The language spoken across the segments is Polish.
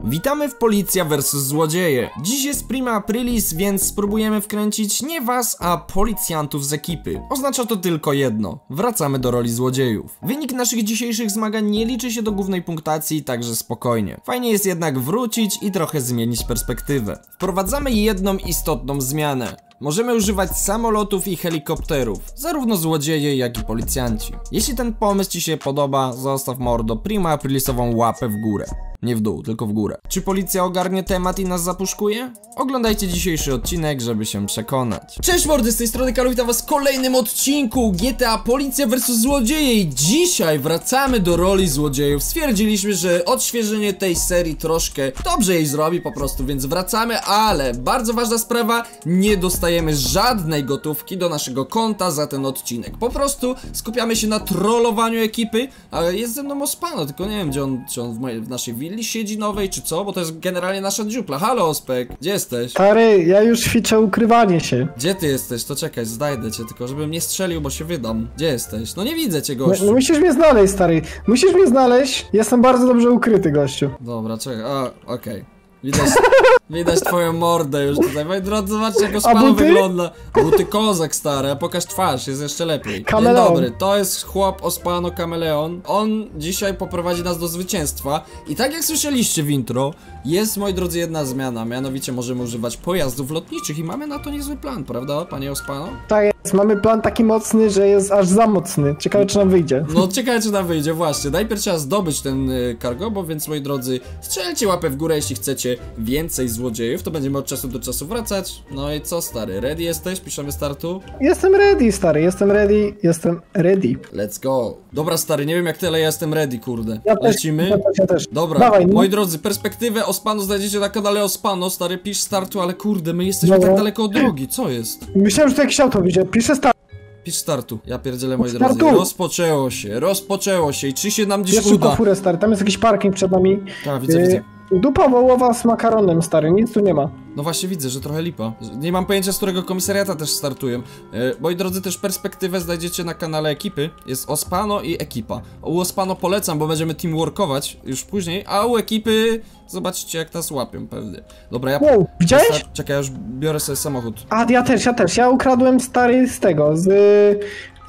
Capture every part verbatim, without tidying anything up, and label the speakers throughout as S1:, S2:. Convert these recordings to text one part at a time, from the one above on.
S1: Witamy w Policja versus Złodzieje. Dziś jest prima aprilis, więc spróbujemy wkręcić nie was, a policjantów z ekipy. Oznacza to tylko jedno. Wracamy do roli złodziejów. Wynik naszych dzisiejszych zmagań nie liczy się do głównej punktacji, także spokojnie. Fajnie jest jednak wrócić i trochę zmienić perspektywę. Wprowadzamy jedną istotną zmianę. Możemy używać samolotów i helikopterów, zarówno złodzieje, jak i policjanci. Jeśli ten pomysł ci się podoba, zostaw mordo prima aprilisową łapę w górę. Nie w dół, tylko w górę. Czy policja ogarnie temat i nas zapuszkuje? Oglądajcie dzisiejszy odcinek, żeby się przekonać. Cześć mordy, z tej strony Karol, witam was w kolejnym odcinku G T A Policja versus Złodzieje. I dzisiaj wracamy do roli złodziejów. Stwierdziliśmy, że odświeżenie tej serii troszkę dobrze jej zrobi po prostu, więc wracamy, ale bardzo ważna sprawa, nie dostajemy żadnej gotówki do naszego konta za ten odcinek. Po prostu skupiamy się na trollowaniu ekipy, ale jest ze mną Ospano, tylko nie wiem, gdzie on, czy on w, mojej, w naszej willi siedzi nowej, czy co, bo to jest generalnie nasza dziupla. Halo Ospek, gdzie jesteś?
S2: Stary, ja już ćwiczę ukrywanie się.
S1: Gdzie ty jesteś? To czekaj, znajdę cię, tylko żebym nie strzelił, bo się wydam. Gdzie jesteś? No nie widzę cię, gościu.
S2: No, no musisz mnie znaleźć, stary. Musisz mnie znaleźć. Jestem bardzo dobrze ukryty, gościu.
S1: Dobra, czekaj, a, okej. Okay. Widać, widać twoją mordę już tutaj. Moi drodzy, zobaczcie, jak Ospano wygląda. Buty kozak, stary, pokaż twarz, jest jeszcze lepiej.
S2: Kameleon.
S1: Dzień dobry, to jest chłop Ospano Kameleon. On dzisiaj poprowadzi nas do zwycięstwa. I tak jak słyszeliście w intro, jest, moi drodzy, jedna zmiana. Mianowicie możemy używać pojazdów lotniczych i mamy na to niezły plan, prawda, panie Ospano?
S2: Tak jest, mamy plan taki mocny, że jest aż za mocny. Ciekawe, czy nam wyjdzie.
S1: No ciekawe, czy nam wyjdzie, właśnie. Najpierw trzeba zdobyć ten y, cargo, więc moi drodzy, strzelcie łapę w górę, jeśli chcecie więcej złodziejów, to będziemy od czasu do czasu wracać. No i co, stary, ready jesteś? Piszemy startu?
S2: Jestem ready, stary, jestem ready, jestem ready.
S1: Let's go. Dobra, stary, nie wiem jak ty, ale ja jestem ready, kurde.
S2: Ja też,
S1: Lecimy?
S2: ja też, ja też.
S1: Dobra,
S2: Dawaj, no.
S1: Moi drodzy, perspektywę Ospano znajdziecie na kanale Ospano, stary, pisz startu, ale kurde, my jesteśmy
S2: Dobra.
S1: tak daleko od drogi, co jest?
S2: Myślałem, że to jakieś auto widzę. Piszę start.
S1: Pisz startu, ja pierdzielę, moi
S2: Startu.
S1: drodzy, rozpoczęło się, rozpoczęło się i czy się nam dziś
S2: Jeszcze
S1: uda?
S2: furę, stary, tam jest jakiś parking przed nami.
S1: Tak, widzę,
S2: Yy,
S1: widzę.
S2: Dupa wołowa z makaronem, stary, nic tu nie ma.
S1: No właśnie widzę, że trochę lipa. Nie mam pojęcia, z którego komisariata też startuję. E, moi drodzy, też perspektywę znajdziecie na kanale ekipy. Jest Ospano i ekipa. U Ospano polecam, bo będziemy teamworkować już później, a u ekipy zobaczycie, jak nas łapią pewnie. Dobra, ja...
S2: Wow, widziałeś?
S1: Ja czekaj, ja już biorę sobie samochód.
S2: A, ja też, ja też. Ja ukradłem, stary, z tego, z... Yy,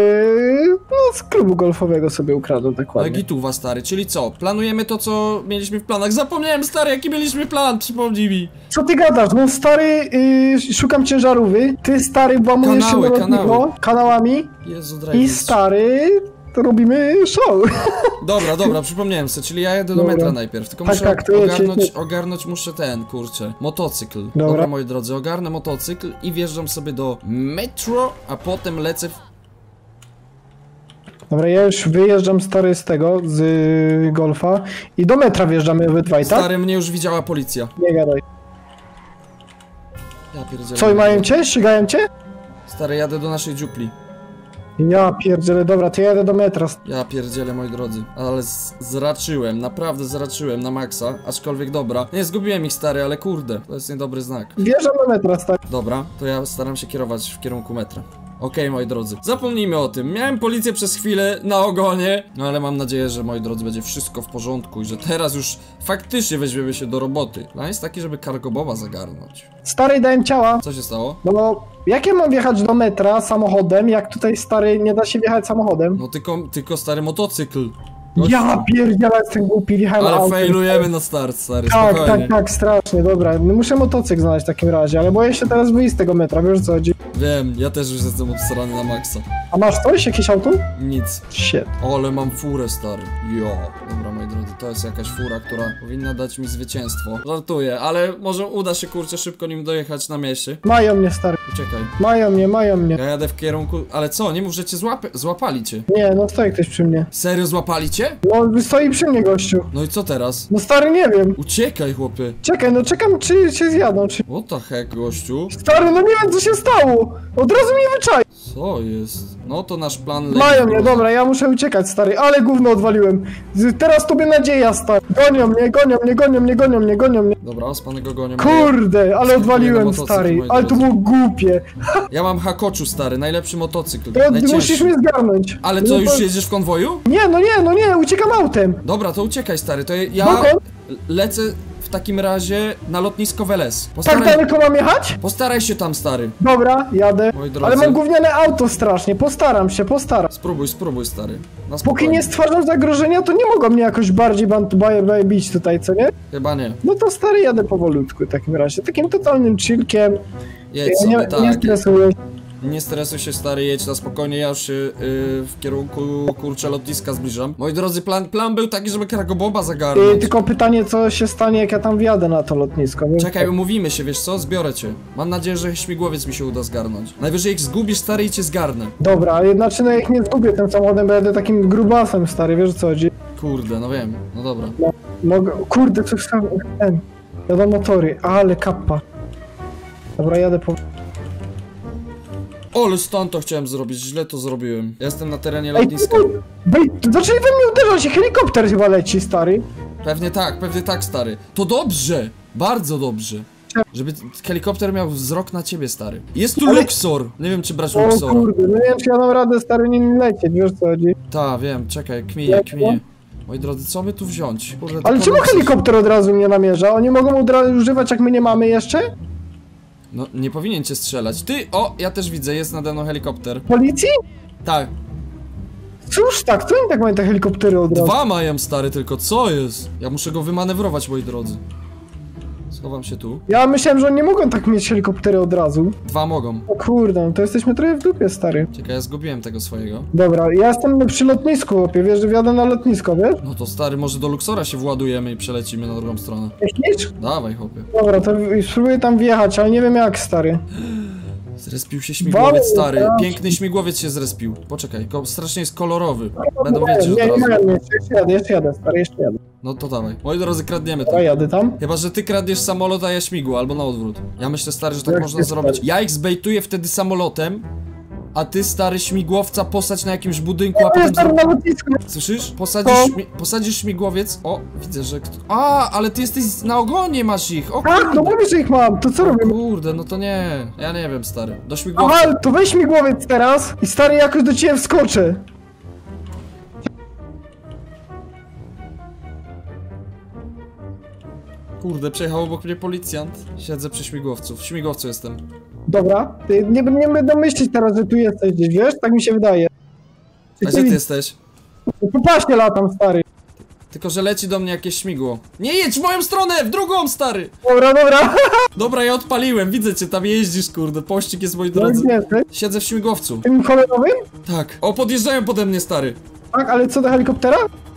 S2: no, z klubu golfowego sobie ukradłem,
S1: No
S2: dokładnie.
S1: gituwa, stary, czyli co? Planujemy to, co mieliśmy w planach. Zapomniałem, stary, jaki mieliśmy plan, przypomnij mi.
S2: Co ty gadasz? No, stary, yy, szukam ciężarówy. Ty, stary, włamujesz
S1: Kanały,
S2: się do lotnisko
S1: kanały.
S2: kanałami.
S1: Jezu,
S2: I,
S1: Dreyfus.
S2: stary, to robimy show.
S1: Dobra, dobra, przypomniałem sobie, czyli ja jedę do
S2: Dobra.
S1: metra najpierw, tylko
S2: Tak,
S1: muszę
S2: tak, to jedź,
S1: ogarnąć,
S2: jedź.
S1: ogarnąć muszę ten, kurczę, motocykl. Dobra.
S2: Dobra.
S1: moi drodzy, ogarnę motocykl i wjeżdżam sobie do metro, a potem lecę w...
S2: Dobra, ja już wyjeżdżam, stary, z tego, z y, golfa. I do metra wjeżdżamy obydwaj, tak?
S1: Stary, mnie już widziała policja.
S2: Nie gadaj.
S1: Ja pierdzielę.
S2: Co, i mają cię? Ścigają cię?
S1: Stary, jadę do naszej dziupli.
S2: Ja pierdzielę, dobra, to ja jadę do metra.
S1: Ja pierdzielę, moi drodzy, ale z zraczyłem, naprawdę zraczyłem na maksa, aczkolwiek dobra. Nie, zgubiłem ich, stary, ale kurde, to jest niedobry znak.
S2: Wjeżdżam do metra, stary.
S1: Dobra, to ja staram się kierować w kierunku metra. Okej, okay, moi drodzy, zapomnijmy o tym. Miałem policję przez chwilę na ogonie, no ale mam nadzieję, że, moi drodzy, będzie wszystko w porządku i że teraz już faktycznie weźmiemy się do roboty. Plan jest taki, żeby Cargo Boba zagarnąć.
S2: Stary, dałem ciała.
S1: Co się stało?
S2: No bo jak ja mam wjechać do metra samochodem, jak tutaj, stary, nie da się wjechać samochodem?
S1: No tylko, tylko stary motocykl.
S2: Ja pierdzielę, jestem głupi, wjechałem
S1: Ale
S2: autem.
S1: failujemy na start, stary,
S2: Tak,
S1: spokojnie.
S2: tak, tak, strasznie, dobra. No muszę motocykl znaleźć w takim razie, ale boję się teraz wyjść z tego metra, wiesz co chodzi?
S1: Wiem, ja też już jestem obsrany na maksa.
S2: A masz coś? Jakieś auto?
S1: Nic.
S2: Shit.
S1: O, ale mam furę, stary. Jo. Dobra, moi drodzy, to jest jakaś fura, która powinna dać mi zwycięstwo. Żartuję, ale może uda się, kurczę, szybko nim dojechać na mieście.
S2: Mają mnie, stary.
S1: Uciekaj.
S2: Mają mnie, mają mnie.
S1: Ja jadę w kierunku... Ale co? Nie mów, że cię złapy... złapali cię.
S2: Nie, no stoi ktoś przy mnie.
S1: Serio złapali cię?
S2: No stoi przy mnie, gościu.
S1: No i co teraz?
S2: No stary, nie wiem.
S1: Uciekaj, chłopie.
S2: Czekaj, no czekam, czy się zjadą, czy...
S1: What the heck, gościu?
S2: Stary, no nie wiem, co się stało. Od razu mnie wyczai.
S1: Co jest? No to nasz plan leci.
S2: Mają mnie, dobra, ja muszę uciekać, stary, ale gówno odwaliłem. Z, teraz tobie nadzieja, stary. Gonią mnie, gonią mnie, gonią mnie, gonią mnie, gonią mnie.
S1: Dobra, ospanego gonią.
S2: Kurde, ale odwaliłem,
S1: motocykl,
S2: stary,
S1: moi
S2: ale to
S1: drodzy.
S2: było głupie.
S1: Ja mam Hakoczu, stary, najlepszy motocykl.
S2: To
S1: Najcięższy.
S2: musisz mnie zgarnąć.
S1: Ale
S2: No
S1: co,
S2: to-
S1: już jedziesz w konwoju?
S2: Nie, no nie, no nie, uciekam autem.
S1: Dobra, to uciekaj, stary, to ja...
S2: Dokąd?
S1: lecę w takim razie na lotnisko Veles.
S2: Tak
S1: Postaraj,
S2: daleko mam jechać?
S1: postaraj się tam, stary.
S2: Dobra, jadę.
S1: Moi drodzy.
S2: Ale mam gówniane auto strasznie, postaram się, postaram.
S1: Spróbuj, spróbuj, stary. Na
S2: Póki
S1: spokojnie.
S2: nie stwarzam zagrożenia, to nie mogą mnie jakoś bardziej bić tutaj, co nie?
S1: Chyba nie.
S2: No to stary, jadę powolutku w takim razie. Takim totalnym chillkiem.
S1: Jedź sobie,
S2: nie,
S1: tak.
S2: nie stresuję się.
S1: Nie stresuj się, stary, jedź na spokojnie, ja już się yy, w kierunku, kurczę, lotniska zbliżam. Moi drodzy, plan, plan był taki, żeby Cargoboba
S2: Yy,
S1: zagarnąć.
S2: tylko pytanie, co się stanie, jak ja tam wjadę na to lotnisko. Wiesz?
S1: Czekaj, umówimy się, wiesz co? Zbiorę cię. Mam nadzieję, że śmigłowiec mi się uda zgarnąć. Najwyżej ich zgubisz, stary, i cię zgarnę.
S2: Dobra, jednaczy no jak nie zgubię tym samochodem, będę takim grubasem, stary, wiesz o co chodzi?
S1: Kurde, no wiem, no dobra.
S2: No, mogę... Kurde, coś tam... ten... Wiadomo, tory, ale kappa. Dobra, jadę po...
S1: O, ale stąd to chciałem zrobić, źle to zrobiłem. Ja jestem na terenie
S2: Ej,
S1: lotniska.
S2: Wej, zaczęli we mnie uderzać, helikopter chyba leci, stary.
S1: Pewnie tak, pewnie tak, stary. To dobrze, bardzo dobrze. Żeby helikopter miał wzrok na ciebie, stary. Jest tu
S2: Ale-
S1: Luxor! Nie wiem, czy brać
S2: O
S1: Luxora.
S2: kurde, no nie wiem, czy ja dam radę, stary, nie lecieć, wiesz o co chodzi?
S1: Ta, wiem, czekaj, kminie,
S2: Jak
S1: kminie. Moi drodzy, co by tu wziąć? Kurde,
S2: Ale
S1: tylko
S2: czemu
S1: Luxor.
S2: helikopter od razu mnie namierza? Oni mogą od razu używać, jak my nie mamy jeszcze?
S1: No, nie powinien cię strzelać. Ty, o, ja też widzę, jest nade mną helikopter.
S2: Policji?
S1: Tak,
S2: Cóż tak, to oni tak mają te helikoptery od razu?
S1: dwa mają, stary, tylko co jest? Ja muszę go wymanewrować, moi drodzy. Schowam się tu.
S2: Ja myślałem, że oni nie mogą tak mieć helikoptery od razu.
S1: Dwa mogą.
S2: O kurde, no to jesteśmy trochę w dupie, stary.
S1: Czekaj, ja zgubiłem tego swojego.
S2: Dobra, ja jestem przy lotnisku, chłopie, wiesz, że wjadę na lotnisko, wiesz?
S1: No to stary, może do Luxora się władujemy i przelecimy na drugą stronę.
S2: Myślisz?
S1: Dawaj, chłopie.
S2: Dobra, to spróbuję tam wjechać, ale nie wiem jak, stary.
S1: Zrespił się śmigłowiec,
S2: Wow,
S1: stary.
S2: tak.
S1: Piękny śmigłowiec się zrespił. Poczekaj, ko strasznie jest kolorowy. Będą
S2: nie,
S1: wiedzieć
S2: nie,
S1: od
S2: nie,
S1: razu.
S2: nie, jeszcze jadę, jeszcze jadę, stary, jeszcze jadę.
S1: No to dawaj. Moi drodzy, kradniemy to.
S2: Dobra, jadę tam.
S1: Chyba, że ty kradniesz samolot, a ja śmigło, albo na odwrót. Ja myślę, stary, że tak
S2: Jak
S1: można
S2: jest,
S1: zrobić.
S2: stary?
S1: Ja ich zbejtuję wtedy samolotem, a ty, stary, śmigłowca posadź na jakimś budynku, a potem...
S2: Jestem
S1: zro-
S2: na lotnisku.
S1: Słyszysz? Posadzisz,
S2: To-
S1: śmi posadzisz śmigłowiec. O, widzę, że... kto- A, ale ty jesteś na ogonie, masz ich. O
S2: Tak, no
S1: kurde.
S2: mówisz, że ich mam, to co
S1: O
S2: robimy?
S1: kurde, no to nie. Ja nie wiem, stary. Do śmigłowca.
S2: Aha, to weź mi głowiec teraz i stary, jakoś do ciebie wskoczę.
S1: Kurde, przejechał obok mnie policjant. Siedzę przy śmigłowcu. W śmigłowcu jestem.
S2: Dobra, ty nie, nie będę myśleć teraz, że tu jesteś gdzieś, wiesz? Tak mi się wydaje.
S1: A gdzie ty jesteś?
S2: Po paśnie latam, stary.
S1: Tylko, że leci do mnie jakieś śmigło. Nie jedź w moją stronę! W drugą, stary!
S2: Dobra, dobra.
S1: Dobra, ja odpaliłem. Widzę cię, tam jeździsz, kurde. Pościg jest, moi
S2: No
S1: drodzy.
S2: gdzie jesteś?
S1: Siedzę w śmigłowcu.
S2: Tym kolorowym?
S1: Tak. O, podjeżdżają pode mnie, stary.
S2: Tak, ale co do helikoptera?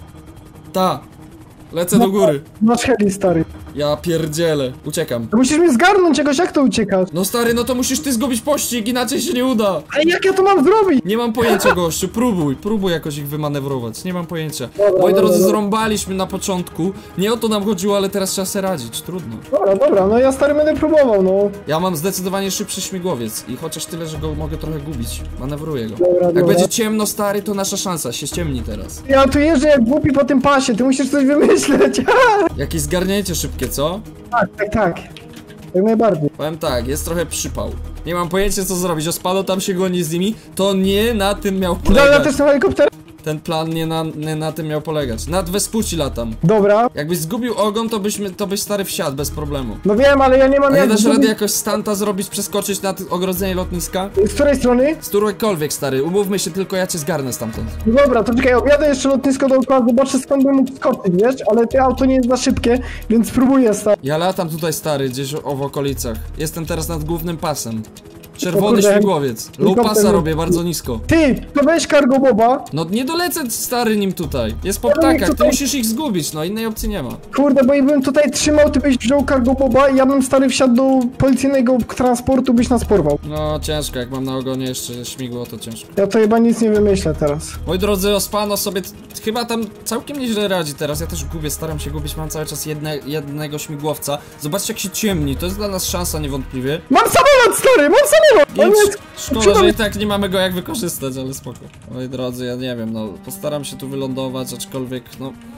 S1: Ta. Lecę do góry.
S2: Masz heli, stary.
S1: Ja pierdzielę. Uciekam.
S2: To musisz mnie zgarnąć jakoś, jak to uciekasz?
S1: No stary, no to musisz ty zgubić pościg, inaczej się nie uda.
S2: Ale jak ja to mam zrobić?
S1: Nie mam pojęcia, gościu, próbuj, próbuj jakoś ich wymanewrować, nie mam pojęcia.
S2: Dobra,
S1: Moi
S2: dobra,
S1: drodzy,
S2: dobra.
S1: zrąbaliśmy na początku, nie o to nam chodziło, ale teraz trzeba sobie radzić, trudno.
S2: Dobra, dobra, no ja stary będę próbował, no.
S1: Ja mam zdecydowanie szybszy śmigłowiec i chociaż tyle, że go mogę trochę gubić, manewruję go.
S2: Dobra,
S1: Jak
S2: dobra.
S1: będzie ciemno, stary, to nasza szansa, się ściemni teraz.
S2: Ja tu jeżdżę jak głupi po tym pasie, ty musisz coś wymyśleć.
S1: Jakieś zgarnięcie szybkie, co?
S2: tak, tak, tak. Jak najbardziej.
S1: Powiem tak, jest trochę przypał. Nie mam pojęcia, co zrobić, Ospado tam się goni z nimi, to nie na tym miał
S2: Dobra,
S1: polegać.
S2: też na helikopter?
S1: Ten plan nie na, nie na tym miał polegać. Nad Vespucci latam.
S2: Dobra.
S1: Jakbyś zgubił ogon, to byśmy, to byś stary wsiadł bez problemu.
S2: No wiem, ale ja nie mam
S1: A nie
S2: jak
S1: dasz
S2: zrobić-
S1: rady jakoś stanta zrobić, przeskoczyć nad ogrodzenie lotniska?
S2: Z której strony?
S1: Z którejkolwiek, stary, umówmy się, tylko ja cię zgarnę stamtąd.
S2: No dobra, to czekaj, objadę jeszcze lotnisko dookoła, zobaczę skąd bym mógł skoczyć, wiesz? Ale to auto nie jest za szybkie, więc spróbuję stać.
S1: Ja latam tutaj, stary, gdzieś o, w okolicach. Jestem teraz nad głównym pasem. Czerwony
S2: kurde,
S1: śmigłowiec. Low
S2: helikopter
S1: pasa
S2: jest-
S1: robię bardzo nisko.
S2: Ty, to weź Cargo Boba.
S1: No nie dolecę, stary, nim tutaj. Jest po
S2: Ale
S1: ptakach, ty
S2: tutaj-
S1: musisz ich zgubić, no innej opcji nie ma.
S2: Kurde, bo jakbym tutaj trzymał, ty byś wziął Cargo Boba i ja bym stary wsiadł do policyjnego transportu, byś nas porwał.
S1: No ciężko, jak mam na ogonie jeszcze śmigło, to ciężko.
S2: Ja to chyba nic nie wymyślę teraz.
S1: Moi drodzy, Ospano sobie t- chyba tam całkiem nieźle radzi teraz. Ja też gubię, staram się gubić, mam cały czas jedne, jednego śmigłowca. Zobaczcie, jak się ciemni, to jest dla nas szansa niewątpliwie.
S2: Mam samolot, stary, mam samolot! On
S1: Więc
S2: jest...
S1: szkoda,
S2: przyda
S1: że
S2: mi-
S1: i tak nie mamy go jak wykorzystać, ale spoko. Moi drodzy, ja nie wiem, no postaram się tu wylądować, aczkolwiek, no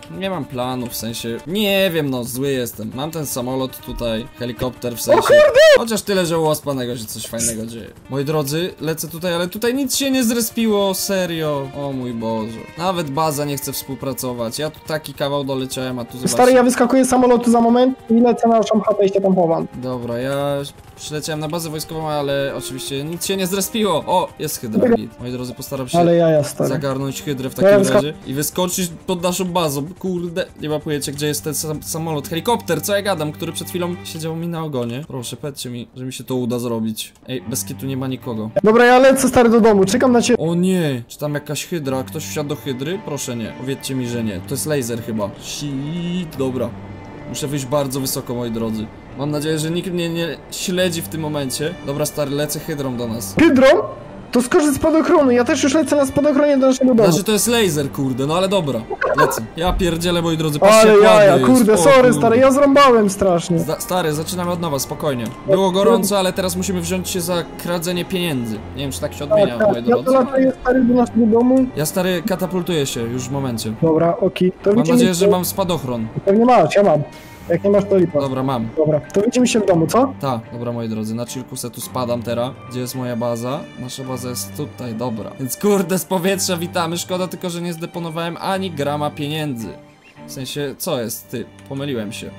S1: nie mam planu, w sensie, nie wiem, no, zły jestem. Mam ten samolot tutaj, helikopter, w sensie, chociaż tyle, że u Ospanego się coś fajnego dzieje. Moi drodzy, lecę tutaj, ale tutaj nic się nie zrespiło, serio. O mój Boże. Nawet baza nie chce współpracować. Ja tu taki kawał doleciałem, a tu zobaczcie.
S2: Stary, ja wyskakuję z samolotu za moment i lecę na naszą chatę i się tam chowam.
S1: Dobra, ja przyleciałem na bazę wojskową, ale oczywiście nic się nie zrespiło. O, jest hydra. Moi drodzy, postaram się
S2: Ale ja, ja stary.
S1: zagarnąć hydrę w
S2: Ja
S1: takim
S2: wyska-
S1: razie i wyskoczyć pod naszą bazą. Kurde, nie ma pojęcia, gdzie jest ten sam samolot. Helikopter, co ja gadam, który przed chwilą siedział mi na ogonie. Proszę, powiedzcie mi, że mi się to uda zrobić. Ej, bez kitu nie ma nikogo.
S2: Dobra, ja lecę stary do domu, czekam na ciebie.
S1: O nie, czy tam jakaś hydra? Ktoś wsiadł do hydry? Proszę nie, powiedzcie mi, że nie. To jest laser chyba. Shit, dobra. Muszę wyjść bardzo wysoko, moi drodzy. Mam nadzieję, że nikt mnie nie śledzi w tym momencie. Dobra, stary, lecę hydrą do nas.
S2: Hydrą? To skocz z spadochronu, ja też już lecę na spadochronie do naszego domu.
S1: Znaczy to jest laser, kurde, no ale dobra. Lecę. Ja pierdzielę, moi drodzy, patrzcie
S2: Ale
S1: jak ładnie
S2: jaja,
S1: jest.
S2: kurde,
S1: O,
S2: sorry
S1: kurde.
S2: stary, ja zrąbałem strasznie.
S1: Zda stary, zaczynamy od nowa, spokojnie. Było gorąco, ale teraz musimy wziąć się za kradzenie pieniędzy. Nie wiem, czy tak się odmienia,
S2: Tak,
S1: moi
S2: tak, ja to
S1: drodzy.
S2: latuję stary do naszego domu.
S1: Ja, stary, katapultuję się już w momencie.
S2: Dobra, okej. To
S1: Mam
S2: widzimy
S1: nadzieję,
S2: się-
S1: że mam spadochron.
S2: Pewnie masz, ja mam. Jak nie masz, to lipa.
S1: Dobra, mam.
S2: Dobra, to widzimy się w domu, co?
S1: Tak, dobra, moi drodzy, na chillku tu spadam teraz. Gdzie jest moja baza? Nasza baza jest tutaj, dobra. Więc kurde, z powietrza witamy. Szkoda tylko, że nie zdeponowałem ani grama pieniędzy. W sensie, co jest? Ty, pomyliłem się.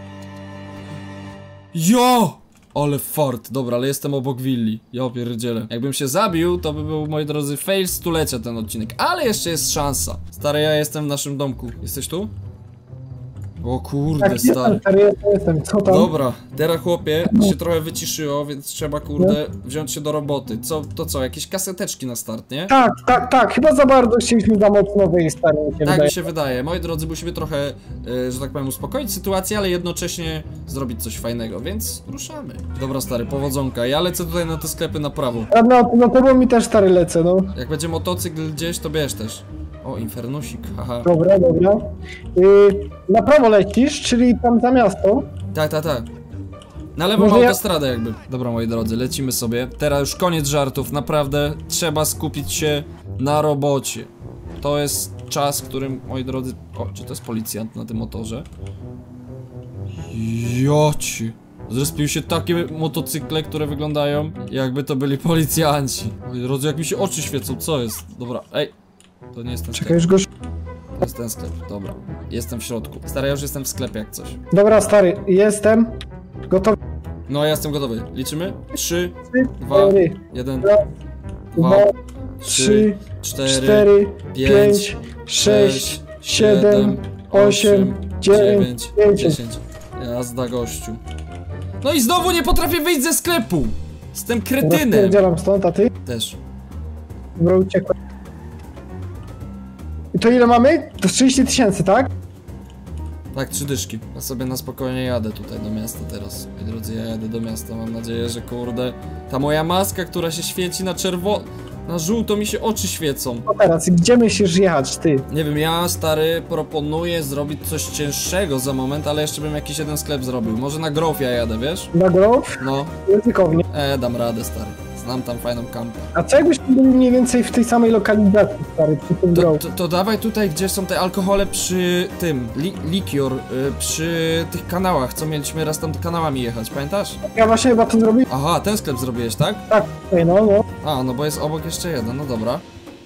S1: Jo! Ale fart, dobra, ale jestem obok willi. Ja pierdzielę. Jakbym się zabił, to by był, moi drodzy, fail stulecia ten odcinek. Ale jeszcze jest szansa. Stary, ja jestem w naszym domku. Jesteś tu? O kurde,
S2: Tak,
S1: stary.
S2: jestem, stary, jestem, jestem. Co tam?
S1: Dobra, teraz chłopie, się trochę wyciszyło, więc trzeba kurde wziąć się do roboty. Co, to co, jakieś kaseteczki na start, nie?
S2: Tak, tak, tak, chyba za bardzo chcieliśmy za mocno wyjść, stary, mi się
S1: Tak
S2: wydaje.
S1: mi się wydaje. Moi drodzy, musimy trochę, y, że tak powiem, uspokoić sytuację, ale jednocześnie zrobić coś fajnego, więc ruszamy. Dobra, stary, powodzonka. Ja lecę tutaj na te sklepy na prawo.
S2: A na, na tobą mi też stary lecę, no.
S1: Jak będzie motocykl gdzieś, to bierz też. O, infernusik, haha.
S2: Dobra, dobra. Yy, na prawo lecisz, czyli tam za miasto.
S1: Tak, tak, tak. Na lewą
S2: Może ja-
S1: autostradę jakby. Dobra, moi drodzy, lecimy sobie. Teraz już koniec żartów, naprawdę trzeba skupić się na robocie. To jest czas, w którym, moi drodzy... O, czy to jest policjant na tym motorze? Joci. Zrespiły się takie motocykle, które wyglądają jakby to byli policjanci. Moi drodzy, jak mi się oczy świecą, co jest? Dobra, ej. To nie jest ten
S2: Czekaj,
S1: sklep,
S2: już go...
S1: to jest ten sklep, dobra. Jestem w środku. Stary, ja już jestem w sklepie jak coś.
S2: Dobra, stary, jestem. Gotowy.
S1: No, ja jestem gotowy. Liczymy? Trzy,
S2: Trzy,
S1: dwa,
S2: cztery,
S1: jeden,
S2: dwa,
S1: dwa,
S2: trzy,
S1: cztery,
S2: cztery,
S1: pięć,
S2: pięć, sześć, siedem, osiem, dziewięć, dziesięć.
S1: dziesięć. Jazda, gościu. No i znowu nie potrafię wyjść ze sklepu! Jestem kretynem!
S2: Rozpierdzielam stąd, a ty?
S1: Też.
S2: Dobra, uciekłem. I to ile mamy? To trzydzieści tysięcy, tak?
S1: Tak, trzy dyszki. Ja sobie na spokojnie jadę tutaj do miasta teraz. Moi drodzy, ja jadę do miasta. Mam nadzieję, że kurde... Ta moja maska, która się świeci na czerwono... Na żółto mi się oczy świecą.
S2: No teraz, gdzie myślisz jechać, ty?
S1: Nie wiem, ja stary proponuję zrobić coś cięższego za moment, ale jeszcze bym jakiś jeden sklep zrobił. Może na Grove ja jadę, wiesz?
S2: Na Grove?
S1: No,
S2: Ryzykownie.
S1: e, dam radę, stary. Znam tam fajną kampę.
S2: A co jakbyśmy byli mniej więcej w tej samej lokalizacji, stary, przy tym
S1: To,
S2: Grove?
S1: to, to dawaj tutaj, gdzie są te alkohole przy tym, li, likior, y, przy tych kanałach, co mieliśmy raz tam kanałami jechać, pamiętasz?
S2: Ja właśnie chyba to zrobię.
S1: Aha, ten sklep zrobiłeś, tak?
S2: Tak, tutaj, no, no.
S1: A, no bo jest obok jeszcze jeden, no dobra.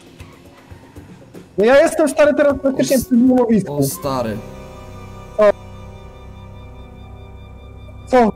S2: No ja jestem stary teraz praktycznie
S1: O,
S2: przy złomowisku.
S1: O, stary.
S2: Co?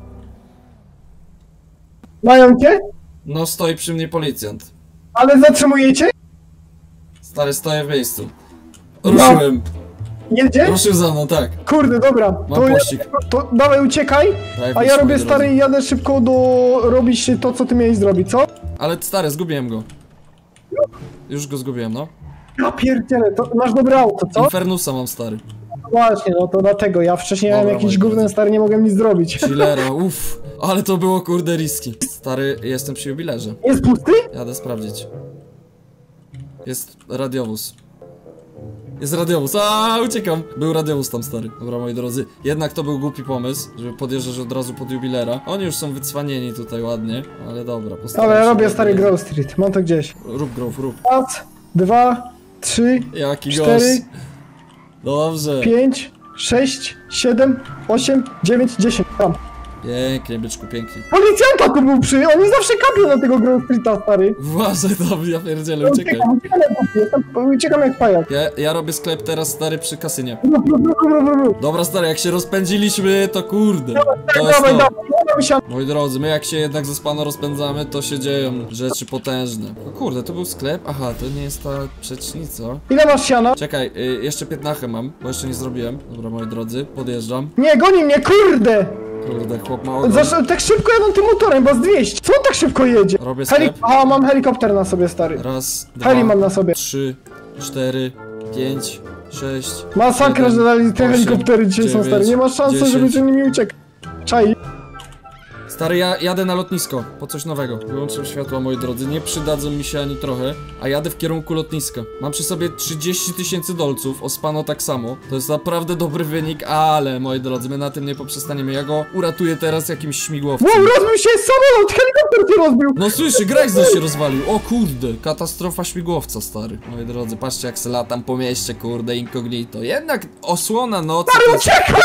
S2: Mają cię?
S1: No, stoi przy mnie policjant.
S2: Ale zatrzymujecie?
S1: Stary, stoję w miejscu. Ruszyłem.
S2: Jedzie?
S1: Ruszył za mną, tak.
S2: Kurde, dobra.
S1: Mam
S2: To, ja,
S1: pościg.
S2: to dawaj uciekaj,
S1: Daj
S2: a
S1: wyjść,
S2: ja robię
S1: moi
S2: stary
S1: drodzy.
S2: i jadę szybko do robić to, co ty miałeś zrobić, co?
S1: Ale stary, zgubiłem go. Już go zgubiłem, no.
S2: Ja pierdzielę, to masz dobre auto, co?
S1: Infernusa mam, stary.
S2: No właśnie, no to dlatego, ja wcześniej
S1: Dobra,
S2: miałem jakiś
S1: moi
S2: gównem
S1: drodzy.
S2: stary, nie mogłem nic zrobić.
S1: Chillera, uff. Ale to było kurde riski. Stary, jestem przy jubilerze.
S2: Jest pusty?
S1: Jadę sprawdzić. Jest radiowóz. Jest radiowóz, a uciekam. Był radiowóz tam, stary. Dobra, moi drodzy, jednak to był głupi pomysł, żeby podjeżdżać od razu pod jubilera. Oni już są wycwanieni tutaj ładnie, ale dobra, postaram
S2: Ale ja
S1: się
S2: robię
S1: tak
S2: stary
S1: nie-
S2: Grove Street, mam to gdzieś.
S1: Rób grove, rób.
S2: Raz, dwa, trzy,
S1: Jaki
S2: cztery,
S1: gość. Dobrze.
S2: pięć, sześć, siedem, osiem, dziewięć, dziesięć. Tam.
S1: Pięknie, byczku, pięknie.
S2: Policjanta tu był przy, oni zawsze kapią na tego Grove Streeta, stary.
S1: Uważaj, dobrze, ja pierdzielę, uciekaj.
S2: Uciekam, uciekam jak głupi, jestem- uciekam jak pajak.
S1: Ja, ja robię sklep teraz, stary, przy kasynie.
S2: Bru, bru, bru, bru, bru, bru.
S1: Dobra, stary, jak się rozpędziliśmy, to kurde. To jest
S2: Dawaj,
S1: to.
S2: dawaj, dawaj się.
S1: Moi drodzy, my jak się jednak ze spano rozpędzamy, to się dzieją rzeczy potężne. O kurde, to był sklep? Aha, to nie jest ta przecznica.
S2: Ile masz siana?
S1: Czekaj, y, jeszcze piętnachę mam, bo jeszcze nie zrobiłem. Dobra, moi drodzy, podjeżdżam.
S2: Nie, goni mnie, kurde!
S1: Kurde, chłop ma ogon.
S2: Zasz, tak szybko jadą tym motorem, bo z dwieście. Co on tak szybko jedzie?
S1: Robię
S2: Heli
S1: sklep.
S2: A, mam helikopter na sobie, stary.
S1: Raz, dwa,
S2: Heli mam na sobie.
S1: trzy, cztery, pięć, sześć.
S2: Masakra,
S1: siedem,
S2: że dali te
S1: osiem,
S2: helikoptery dzisiaj są,
S1: dziewięć,
S2: stary. Nie ma szansy, żeby
S1: dziesięć.
S2: cię nimi uciekł. Czai.
S1: Stary, ja jadę na lotnisko, po coś nowego. Wyłączam światła, moi drodzy, nie przydadzą mi się ani trochę, a jadę w kierunku lotniska. Mam przy sobie trzydzieści tysięcy dolców, Ospano tak samo. To jest naprawdę dobry wynik, ale, moi drodzy, my na tym nie poprzestaniemy. Ja go uratuję teraz jakimś śmigłowcem.
S2: Wow, rozbił się samolot, helikopter się rozbił.
S1: No słyszy, Grajsdor się rozwalił. O kurde, katastrofa śmigłowca, stary. Moi drodzy, patrzcie jak se latam po mieście, kurde, incognito. Jednak osłona nocy...
S2: Stary, uciekam!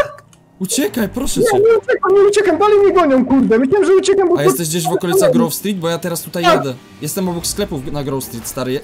S1: Uciekaj, proszę cię.
S2: Nie, nie uciekam, nie uciekam, dalej mnie gonią, kurde. Myślałem, że uciekam, bo...
S1: A jesteś gdzieś w okolicach Grove Street? Bo ja teraz tutaj jadę. Jestem obok sklepów na Grove Street, stary.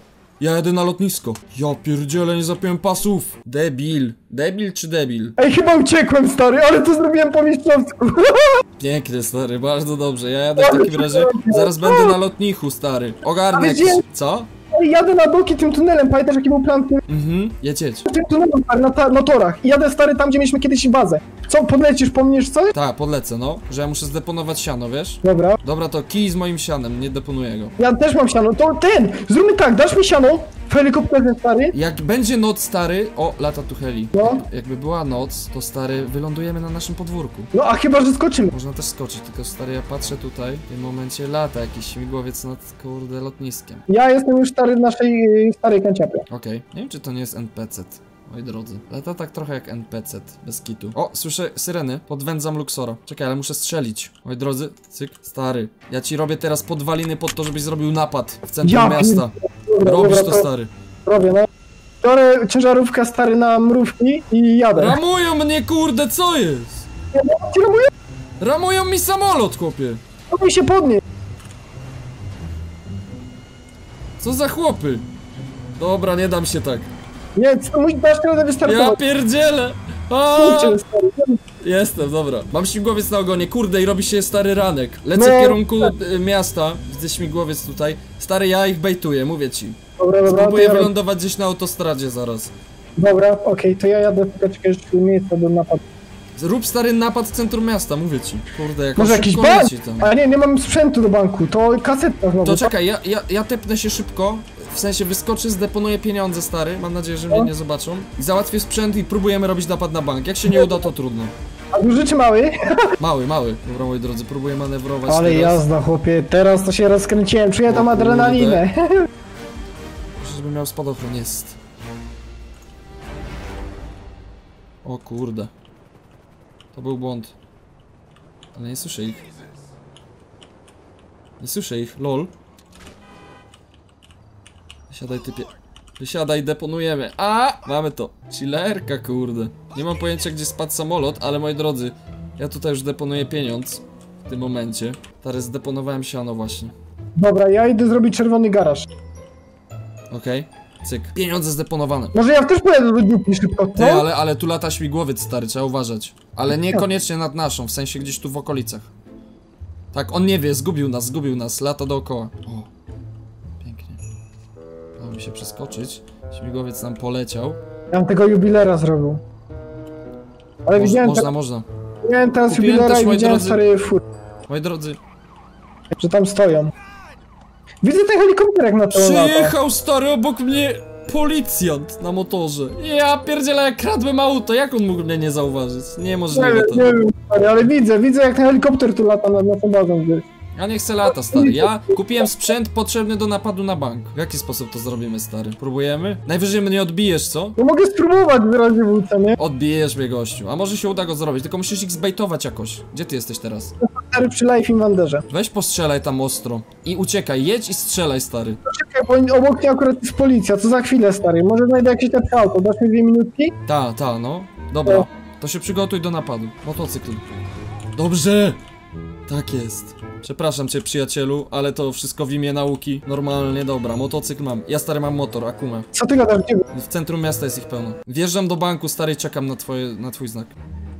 S1: Ja jadę na lotnisko. Ja pierdzielę, nie zapiąłem pasów. Debil. Debil czy debil?
S2: Ej, chyba uciekłem, stary, ale to zrobiłem po mistrzowsku.
S1: Pięknie, stary, bardzo dobrze. Ja jadę w takim razie. Zaraz będę na lotnichu, stary. Ogarnę jakiś... Co?
S2: Ej, jadę na doki tym tunelem, pamiętasz jaki był plan tym,
S1: Mhm, jedź, jedź.
S2: tym tunelem, stary, na, ta, na torach. I jadę, stary, tam, gdzie mieliśmy kiedyś bazę. Co, podlecisz, pomniesz coś?
S1: Tak, podlecę, no. Że ja muszę zdeponować siano, wiesz?
S2: Dobra.
S1: Dobra, to kij z moim sianem, nie deponuję go.
S2: Ja też mam siano, to ten! Zróbmy tak, dasz mi siano w helikopterze, stary.
S1: Jak będzie noc, stary... O, lata tu heli.
S2: No.
S1: Jakby była noc, to stary, wylądujemy na naszym podwórku.
S2: No, a chyba, że skoczymy.
S1: Można też skoczyć, tylko stary, ja patrzę tutaj, w tym momencie lata jakiś śmigłowiec nad, kurde, lotniskiem.
S2: Ja jestem już stary w naszej y, starej kanciapie.
S1: Okej, nie wiem czy to nie jest N P C, moi drodzy. Lata tak trochę jak N P C, bez kitu. O, słyszę syreny, podwędzam Luxora. Czekaj, ale muszę strzelić. Moi drodzy, cyk, stary. Ja ci robię teraz podwaliny pod to, żebyś zrobił napad w centrum
S2: Ja
S1: miasta.
S2: Dobra,
S1: Robisz
S2: dobra,
S1: to, stary.
S2: Robię, no. Biorę ciężarówkę, stary, na mrówki i jadę.
S1: Ramują mnie, kurde, co jest?
S2: Ci ramuję?
S1: Ramują mi samolot, chłopie.
S2: Próbuj się podnieść.
S1: Co za chłopy? Dobra, nie dam się tak.
S2: Nie, co, mój dasz radę
S1: Ja
S2: wystartować.
S1: pierdzielę! A!
S2: Kurczę, stary.
S1: Jestem, dobra. Mam śmigłowiec na ogonie, kurde, i robi się stary ranek. Lecę
S2: No.
S1: w kierunku y, miasta, widzę śmigłowiec tutaj. Stary, ja ich bejtuję, mówię ci.
S2: Dobra, dobra, to
S1: Spróbuję
S2: ja...
S1: wylądować gdzieś na autostradzie zaraz.
S2: Dobra, okej, to ja jadę tylko czekaj, że miejsce do napadu.
S1: Rób stary napad w centrum miasta, mówię ci. Kurde, jak
S2: Może
S1: on
S2: jakiś
S1: szybko
S2: bank?
S1: leci tam.
S2: A nie, nie mam sprzętu do banku, to kaseta znowu.
S1: To czekaj, ja, ja, ja tepnę się szybko. W sensie wyskoczę, zdeponuję pieniądze, stary. Mam nadzieję, że mnie nie zobaczą. I załatwię sprzęt i próbujemy robić napad na bank. Jak się nie uda, to trudno.
S2: A duży czy mały?
S1: Mały, mały. Dobra, moi drodzy, próbuję manewrować
S2: Ale
S1: teraz.
S2: jazda, chłopie, teraz to się rozkręciłem, czuję
S1: O
S2: tam
S1: kurde.
S2: adrenalinę.
S1: Muszę, żeby miał spadochron, jest. O kurde. To był błąd. Ale nie słyszę ich. Nie słyszę ich, lol. Wysiadaj, typie. Wysiadaj, deponujemy. A! Mamy to. Chillerka, kurde. Nie mam pojęcia, gdzie spadł samolot, ale moi drodzy, ja tutaj już deponuję pieniądz. W tym momencie. Teraz zdeponowałem siano właśnie.
S2: Dobra, ja idę zrobić czerwony garaż.
S1: Okej. Cyk. Pieniądze zdeponowane.
S2: Może ja też pojadę do dziupli szybko,
S1: Ty,
S2: no?
S1: ale, ale tu lata śmigłowiec, stary, trzeba uważać. Ale niekoniecznie nad naszą, w sensie gdzieś tu w okolicach. Tak, on nie wie, zgubił nas, zgubił nas, lata dookoła. O, pięknie. Dało mi się przeskoczyć. Śmigłowiec nam poleciał.
S2: Ja bym tego jubilera zrobił. Ale
S1: Moż,
S2: widziałem,
S1: można,
S2: te,
S1: można.
S2: widziałem teraz
S1: Kupiłem
S2: jubilera
S1: też,
S2: i
S1: moi
S2: widziałem
S1: drodzy.
S2: stary fur,
S1: Moi drodzy,
S2: że tam stoją. Widzę ten helikopter jak na to lata.
S1: przyjechał stary obok mnie policjant na motorze. Ja pierdzielę, jak kradłem auto, jak on mógł mnie nie zauważyć?
S2: Nie
S1: Niemożliwe
S2: wiem,
S1: to.
S2: nie wiem, stary, ale widzę, widzę jak ten helikopter tu lata na, na tą bazą gdzieś.
S1: Ja nie chcę lata, stary. Ja kupiłem sprzęt potrzebny do napadu na bank. W jaki sposób to zrobimy, stary? Próbujemy? Najwyżej mnie odbijesz, co?
S2: No mogę spróbować w razie wódce, nie?
S1: Odbijesz mnie, gościu. A może się uda go zrobić, tylko musisz ich zbejtować jakoś. Gdzie ty jesteś teraz?
S2: Stary przy Life Invanderze.
S1: Weź postrzelaj tam ostro. I uciekaj, jedź i strzelaj, stary.
S2: Czekaj, bo obok mnie akurat jest policja, co za chwilę, stary. Może znajdę jakieś lepsze auto, dasz mi dwie minutki?
S1: Ta, ta, no. Dobra,
S2: O.
S1: to się przygotuj do napadu. Motocykl. Dobrze! Tak jest. Przepraszam cię, przyjacielu, ale to wszystko w imię nauki. Normalnie, dobra, motocykl mam. Ja, stary, mam motor, Akumę.
S2: Co ty gadasz, gdzie?
S1: W centrum miasta jest ich pełno. Wjeżdżam do banku, stary, czekam na twoje, na twój znak.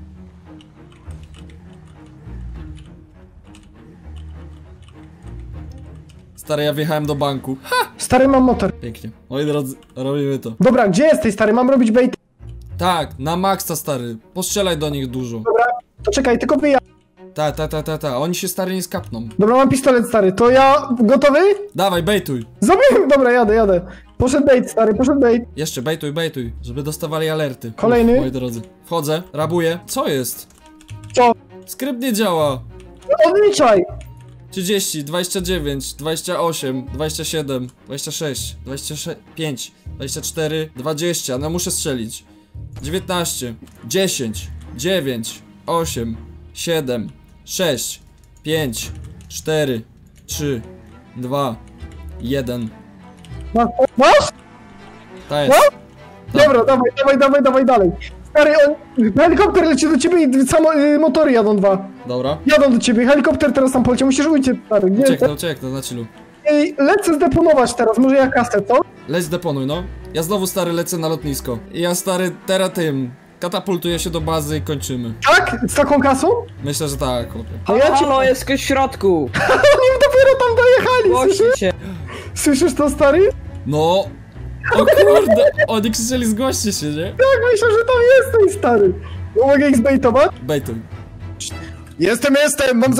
S1: Stary, ja wjechałem do banku. Ha!
S2: Stary, mam motor.
S1: Pięknie. Moi drodzy, robimy to.
S2: Dobra, gdzie jesteś, stary? Mam robić bait.
S1: Tak, na maksa, stary. Postrzelaj do nich dużo.
S2: Dobra, to czekaj, tylko wyja...
S1: Ta, ta, ta, ta, ta. Oni się, stary, nie skapną.
S2: Dobra, mam pistolet, stary, to ja... Gotowy?
S1: Dawaj, bejtuj.
S2: Zrobiłem, dobra, jadę, jadę. Poszedł bait, stary, poszedł bait.
S1: Jeszcze, bejtuj, bejtuj, żeby dostawali alerty.
S2: Kolejny.
S1: Uf, moi drodzy. Wchodzę, rabuję. Co jest?
S2: Co?
S1: Skrypt nie działa.
S2: Odliczaj.
S1: trzydzieści, dwadzieścia dziewięć, dwadzieścia osiem, dwadzieścia siedem, dwadzieścia sześć, dwadzieścia pięć, dwadzieścia cztery, dwadzieścia, no muszę strzelić. dziewiętnaście, dziesięć, dziewięć, osiem, siedem, sześć, pięć, cztery, trzy, dwa, jeden.
S2: Masz? Masz?
S1: Ta jest.
S2: Dobra, dawaj, dawaj, dawaj, dawaj dalej. Stary, on... helikopter leci do ciebie i samo... y, motory jadą dwa.
S1: Dobra.
S2: Jadą do ciebie, helikopter teraz tam poleciał, musisz uciec, stary. Nie,
S1: Ucieknę, ucieknę, na chillu.
S2: Ej, lecę zdeponować teraz, może ja kasę, co?
S1: Leć deponuj, no. Ja znowu, stary, lecę na lotnisko. I ja, stary, teraz tym katapultuję się do bazy i kończymy.
S2: Tak? Z taką kasą?
S1: Myślę, że tak, chłopie.
S2: A
S3: Halo,
S2: ja ci...
S3: halo, jest ktoś w środku!
S2: Oni dopiero tam dojechali,
S3: Głośnij
S2: słyszysz?
S3: się!
S2: Słyszysz to, stary?
S1: No. O kurde, oni krzyczeli, zgłoście się, nie?
S2: Tak, myślę, że tam jesteś, stary. Mogę ich zbejtować?
S1: Bejtuj.
S2: Jestem, jestem, mam za...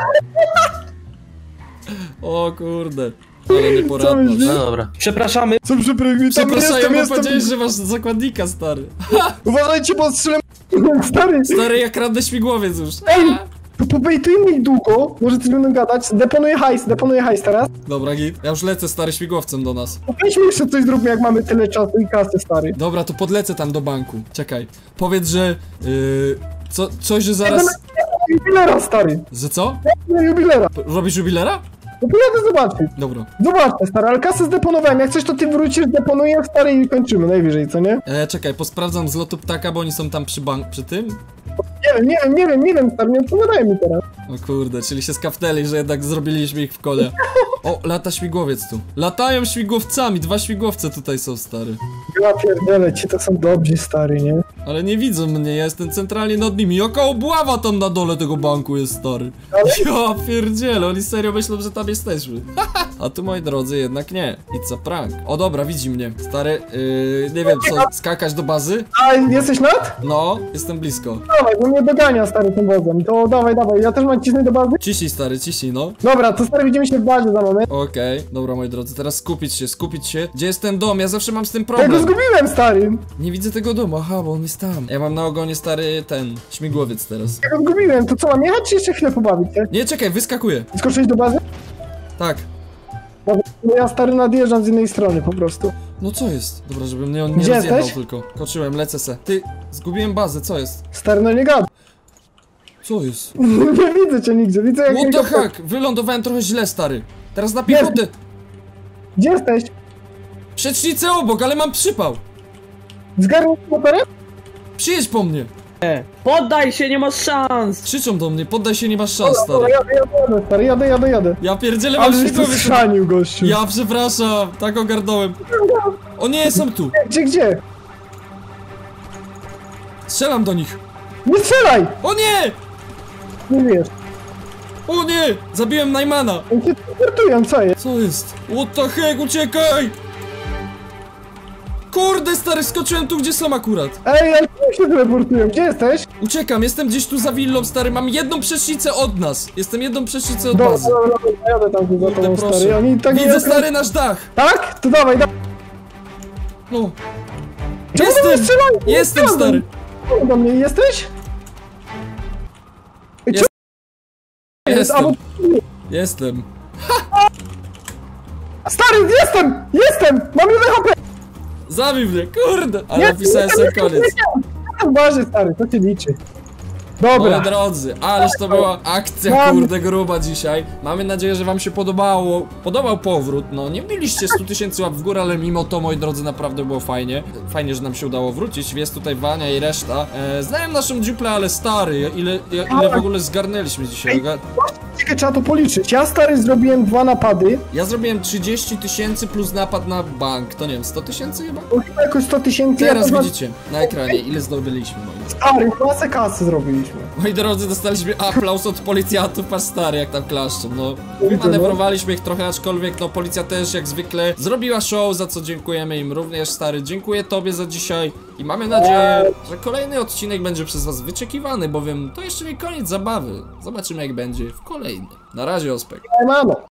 S1: O kurde. Ale nieporadność.
S2: myślisz?
S3: No dobra. Przepraszamy.
S2: Co przepraszam,
S1: Przepraszam, bo powiedziałeś, że masz zakładnika, stary.
S2: Uważajcie, bo strzelam... Stary,
S1: Stary, jak kradnę śmigłowiec już.
S2: ej, to pobejtujmy ich długo, może coś będą gadać. Deponuję hajs, deponuję hajs teraz.
S1: Dobra, git. Ja już lecę, stary, śmigłowcem do nas.
S2: Weźmy jeszcze coś zróbmy, jak mamy tyle czasu i kasy, stary.
S1: Dobra, to podlecę tam do banku. Czekaj. Powiedz, że... Yy, co, coś, że zaraz...
S2: Jubilera, stary.
S1: Że co?
S2: Jubilera.
S1: Robisz jubilera?
S2: No pojadę zobaczyć.
S1: Dobra.
S2: Zobaczcie, stary, ale kasę zdeponowałem. Jak coś, to ty wrócisz, deponuję, stary, i kończymy najwyżej, co nie?
S1: E, czekaj, posprawdzam z lotu ptaka, bo oni są tam przy bank... przy tym?
S2: Nie wiem, nie wiem, nie wiem, nie wiem, stary, nie odpowiadaj mi teraz.
S1: O kurde, czyli się skapnęli, że jednak zrobiliśmy ich w kole. O, lata śmigłowiec tu. Latają śmigłowcami, dwa śmigłowce tutaj są, stary.
S2: Ja pierdolę, ci to są dobrzy, stary, nie?
S1: Ale nie widzą mnie, ja jestem centralnie nad nimi. Jaka obława tam na dole tego banku jest, stary. Ja pierdzielę, oni serio myślą, że tam jesteśmy. A tu, moi drodzy, jednak nie. I co, prank. O dobra, widzi mnie. Stary, yy, nie wiem co, skakać do bazy?
S2: A jesteś nad?
S1: No, jestem blisko.
S2: Dawaj, bo mnie dogania, stary, tym wozem. To dawaj, dawaj, ja też mam cisnąć do bazy?
S1: Ciśnij, stary, ciśnij, no.
S2: Dobra, to stary, widzimy się w bazie za moment.
S1: Okej, dobra, moi drodzy, teraz skupić się, skupić się. Gdzie jest ten dom? Ja zawsze mam z tym
S2: Ja go
S1: problem.
S2: zgubiłem, stary.
S1: Nie widzę tego domu, aha, bo on jest tam. Ja mam na ogonie, stary, ten, śmigłowiec teraz.
S2: Ja go zgubiłem, to co, mam jechać, czy jeszcze chwilę pobawić się?
S1: Nie, czekaj, wyskakuję.
S2: Skoczyć do bazy?
S1: Tak.
S2: Dobra, no ja, stary, nadjeżdżam z innej strony, po prostu.
S1: No co jest? Dobra, żeby mnie on nie
S2: Gdzie
S1: rozjechał
S2: jesteś?
S1: tylko. Koczyłem, lecę se. Ty, zgubiłem bazę, co jest?
S2: Stary, no nie gadaj.
S1: Co jest?
S2: Nie widzę cię nigdzie, widzę jak...
S1: What the
S2: helikopter-
S1: heck? Wylądowałem trochę źle, stary. Teraz na piechotę.
S2: Gdzie jesteś?
S1: Przecznicę obok, ale mam przypał.
S2: Zgarnął motorem?
S1: Przyjedź po mnie.
S3: Poddaj się, nie masz szans!
S1: Krzyczą do mnie, poddaj się, nie masz szans,
S2: Dobra,
S1: stary.
S2: jadę, jadę, jadę, stary, jadę, jadę, jadę.
S1: Ja pierdzielę, mam
S2: Ale żeś to
S1: śmigłowiec.
S2: schrzanił, gościu.
S1: Ja przepraszam, tak ogarnąłem. O nie, są tu.
S2: Gdzie, gdzie?
S1: Strzelam do nich.
S2: Nie strzelaj!
S1: O nie!
S2: Nie wiesz.
S1: O nie! Zabiłem Najmana.
S2: Oni cię transportują, co jest?
S1: Co jest? What the heck, uciekaj! Kurde, stary, skoczyłem tu, gdzie są akurat.
S2: Ej, ale tu się teleportują, gdzie jesteś?
S1: Uciekam, jestem gdzieś tu za willą, stary, mam jedną przecznicę od nas. Jestem jedną przecznicę od
S2: Dobra,
S1: bazy.
S2: dobra, dobra, jadę tam za
S1: Kurde,
S2: tobą, stary.
S1: proszę.
S2: Oni tak
S1: Widzę,
S2: nie-
S1: stary, nasz dach.
S2: Tak? To dawaj, dawaj.
S1: No.
S2: Czemu do mnie
S1: Jestem!
S2: strzelają? Nie
S1: Jestem,
S2: strzelam.
S1: stary.
S2: Czemu do mnie jesteś? Ej,
S1: Jest-
S2: czemu jest? A, bo...
S1: Jestem. Jestem.
S2: Stary, jestem! Jestem! Mam jeden H P!
S1: Zabij mnie, kurde. Ale
S2: Nie,
S1: napisałem
S2: nie,
S1: sobie
S2: nie,
S1: koniec.
S2: nie, nie. W bazie, stary, to się liczy. Dobra.
S1: Moi drodzy, ależ to była akcja,
S2: Mam-
S1: kurde, gruba dzisiaj. Mamy nadzieję, że wam się podobało, podobał powrót. No, nie biliście stu tysięcy łap w górę, ale mimo to, moi drodzy, naprawdę było fajnie. Fajnie, że nam się udało wrócić. Jest tutaj Wania i reszta. E, znałem naszą dziuplę, ale stary, ile, ile w ogóle zgarnęliśmy dzisiaj?
S2: Czekaj, trzeba to policzyć. Ja, stary, zrobiłem dwa napady.
S1: Ja zrobiłem trzydzieści tysięcy plus napad na bank. To nie wiem, sto tysięcy chyba?
S2: To chyba jakoś sto tysięcy.
S1: Teraz
S2: ja to
S1: widzicie na ekranie, ile zdobyliśmy, moi drodzy.
S2: Stary, masę kasy zrobiliśmy.
S1: Moi drodzy, dostaliśmy aplauz od policjantów, patrz stary, jak tam klaszczą, no. Manewrowaliśmy ich trochę, aczkolwiek, no, policja też, jak zwykle, zrobiła show, za co dziękujemy im również, stary. Dziękuję tobie za dzisiaj i mamy nadzieję, że kolejny odcinek będzie przez was wyczekiwany, bowiem to jeszcze nie koniec zabawy. Zobaczymy, jak będzie w kolejnym. Na razie, Ospek.
S2: Mano.